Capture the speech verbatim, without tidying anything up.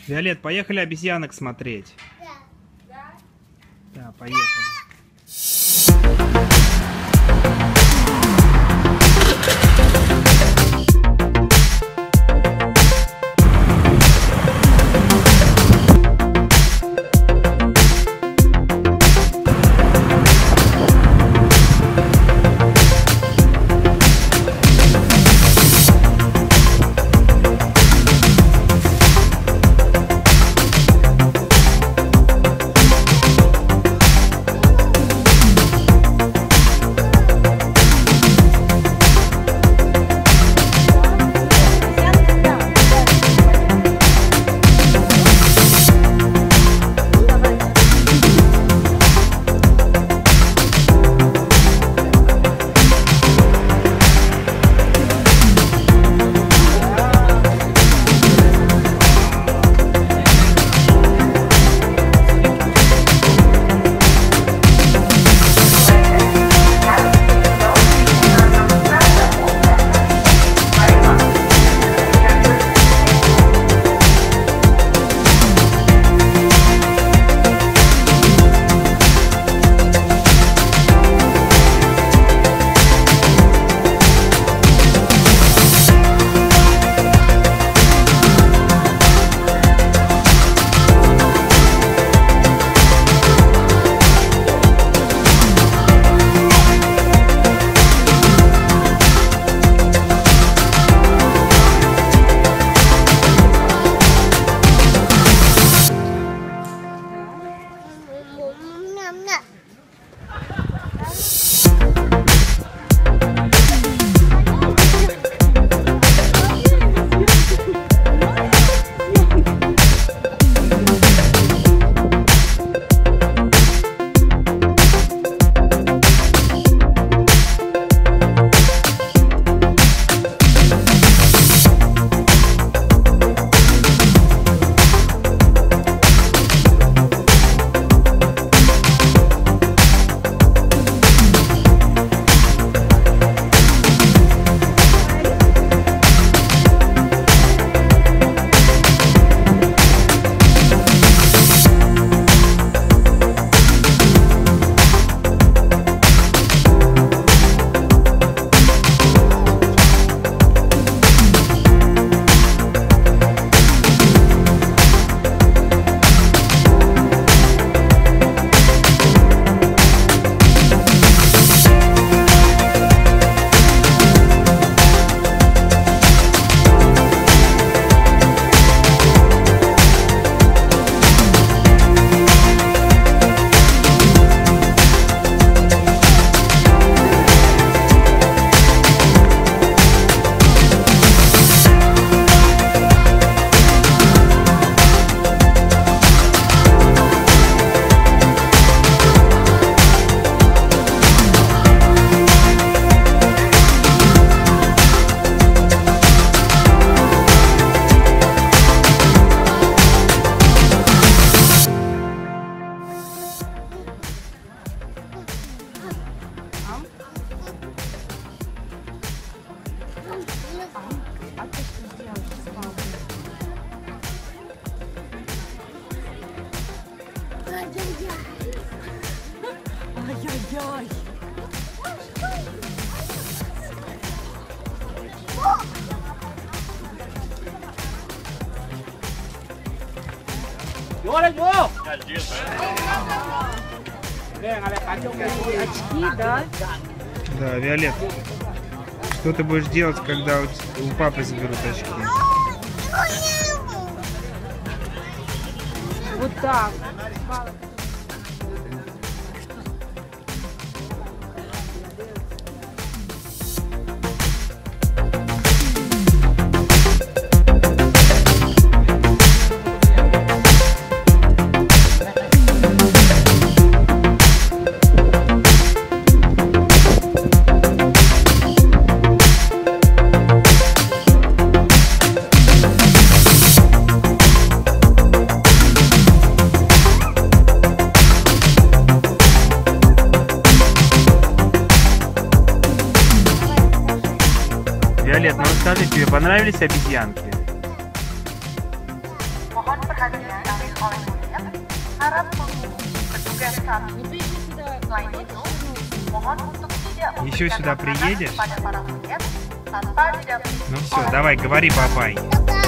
Виолет, поехали обезьянок смотреть. Да. Да, поехали. Ай-яй-яй! Очки, да? Да, Виолет, что ты будешь делать, когда у, у папы заберут очки? Вот так. Виолет, ну расскажи, тебе понравились обезьянки? Mohon perhatian diambil oleh murid. Harap menunggu petugas kami. Selain itu, mohon untuk tidak Еще сюда memberikan makanan приедешь? kepada para murid tanpa didampingi Ну все, давай, говори, бабай.